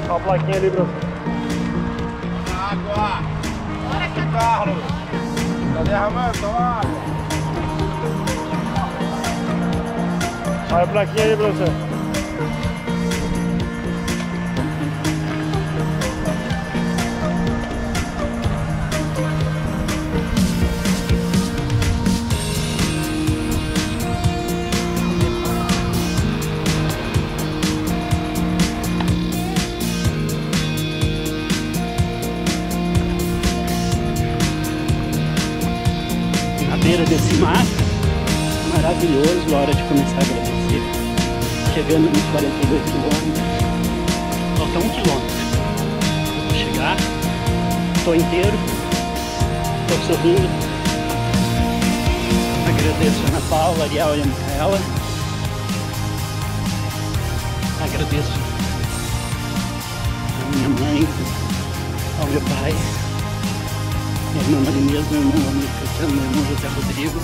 Olha a plaquinha ali, Bruno. Água! Carlos! Tá derramando? Toma água! Olha a plaquinha ali pra você. Desse mar maravilhoso, hora de começar a agradecer. Chegando nos 42 quilômetros, falta 1 quilômetro. Vou chegar, estou inteiro, estou sorrindo. Agradeço a Ana Paula, a Ariel e a Micaela. Agradeço a minha mãe, ao meu pai, minha irmã Marinês, meu irmão Amigo Cristiano, meu irmão José Rodrigo,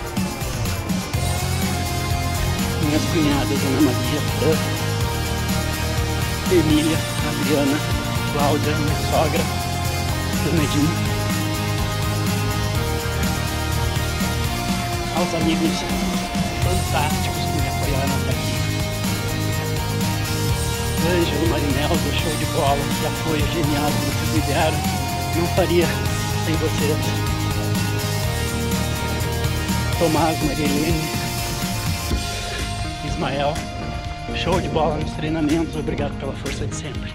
minhas cunhadas Ana Maria, Fran, Emília, Adriana, Cláudia, minha sogra, Dona Edinha, aos amigos fantásticos que me apoiaram até aqui. Ângelo, Marinelza, show de bola, que apoio genial que vocês me deram, não faria sem vocês. Tomás, Marilene, Ismael, show de bola nos treinamentos, obrigado pela força de sempre.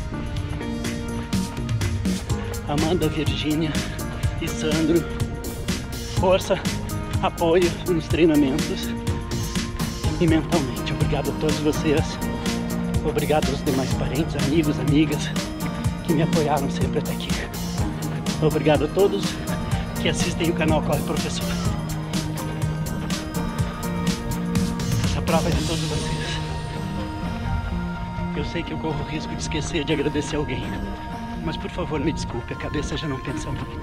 Amanda, Virgínia e Sandro, força, apoio nos treinamentos e mentalmente. Obrigado a todos vocês, obrigado aos demais parentes, amigos, amigas que me apoiaram sempre até aqui. Obrigado a todos que assistem o canal Corre Professor. Essa prova é de todos vocês. Eu sei que eu corro o risco de esquecer de agradecer alguém, mas por favor me desculpe, a cabeça já não pensa muito.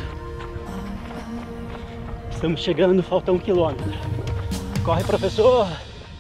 Estamos chegando, falta 1 quilômetro. Corre, professor!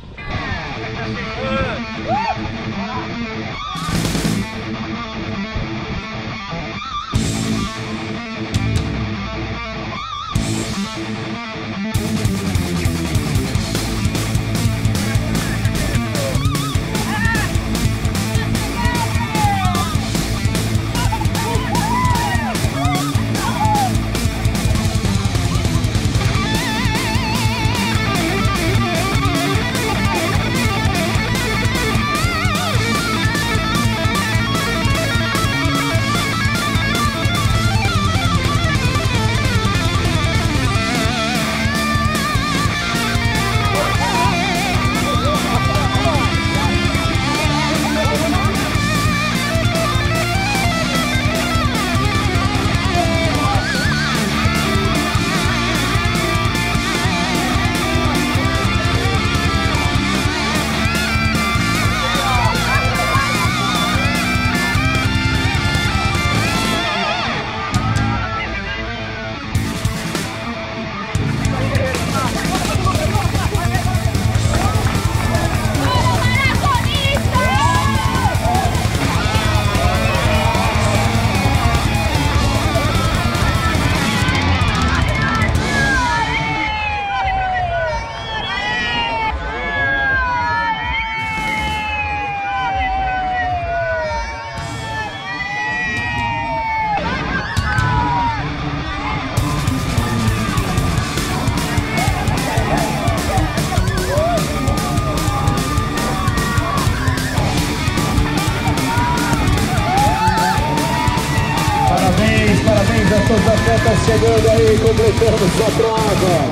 Parabéns a todos os atletas chegando aí, completando sua prova.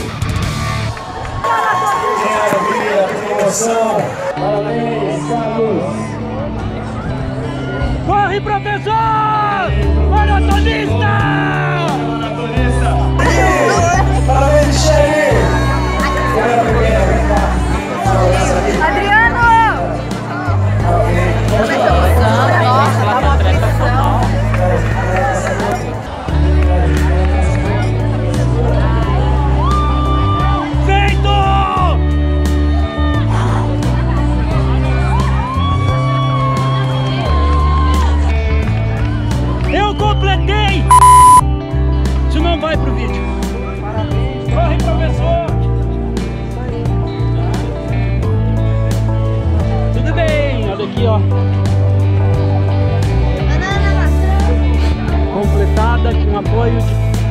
Maravilha, que emoção. Parabéns, Carlos. Corre, professor! Maratonista! Parabéns, Xeri. Adriano! Nossa, tá uma pressão.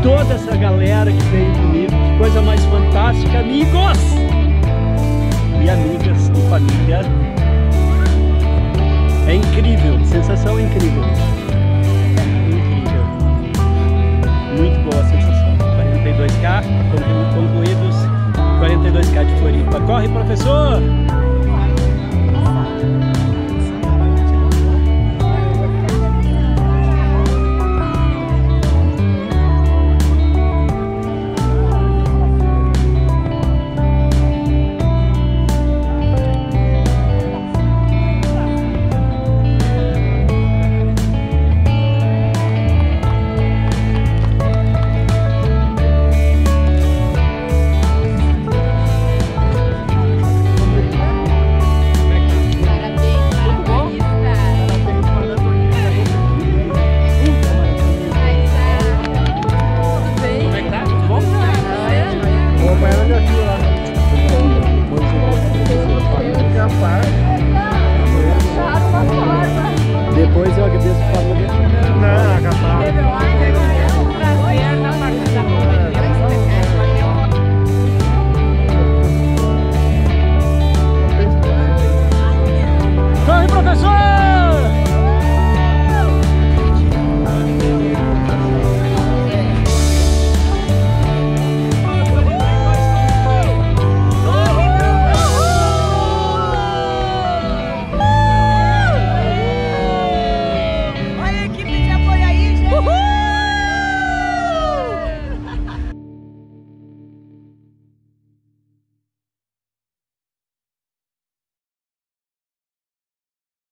toda essa galera que veio comigo. Que coisa mais fantástica, amigos e amigas e família. É incrível, sensação incrível. Incrível. Muito boa a sensação. 42K, concluídos 42K de Floripa. Corre, professor!